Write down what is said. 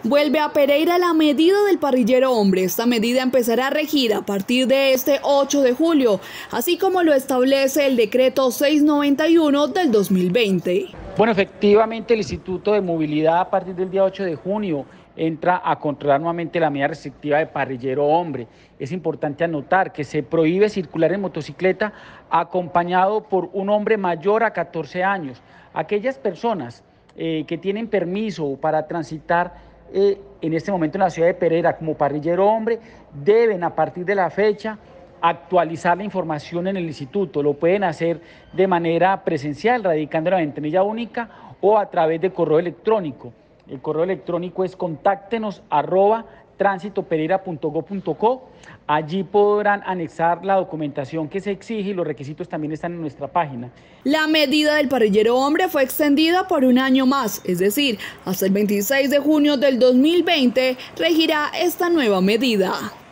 Vuelve a Pereira la medida del parrillero hombre. Esta medida empezará a regir a partir de este 8 de julio, así como lo establece el decreto 691 del 2020. Bueno, efectivamente el Instituto de Movilidad a partir del día 8 de junio entra a controlar nuevamente la medida restrictiva de parrillero hombre. Es importante anotar que se prohíbe circular en motocicleta acompañado por un hombre mayor a 14 años. Aquellas personas que tienen permiso para transitar en este momento en la ciudad de Pereira como parrillero hombre deben a partir de la fecha actualizar la información en el instituto. Lo pueden hacer de manera presencial, radicando en la ventanilla única o a través de correo electrónico. El correo electrónico es contáctenos@transitopereira.gov.co. Allí podrán anexar la documentación que se exige y los requisitos también están en nuestra página. La medida del parrillero hombre fue extendida por un año más, es decir, hasta el 26 de junio del 2020 regirá esta nueva medida.